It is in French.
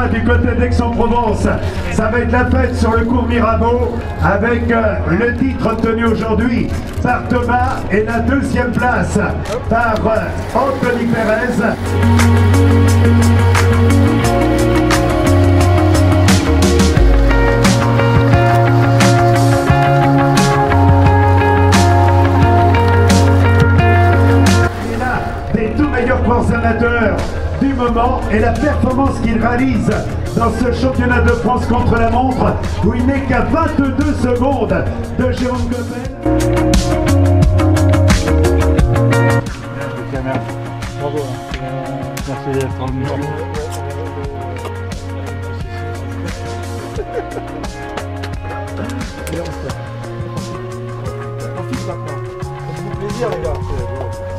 demain du côté d'Aix-en-Provence, ça va être la fête sur le cours Mirabeau avec le titre obtenu aujourd'hui par Thomas et la deuxième place par Anthony Pérez. Coureurs amateurs du moment et la performance qu'il réalise dans ce championnat de France contre la montre où il n'est qu'à 22 secondes de Jérôme Goppel. Bravo, merci d'être venu. Ça fait plaisir les gars.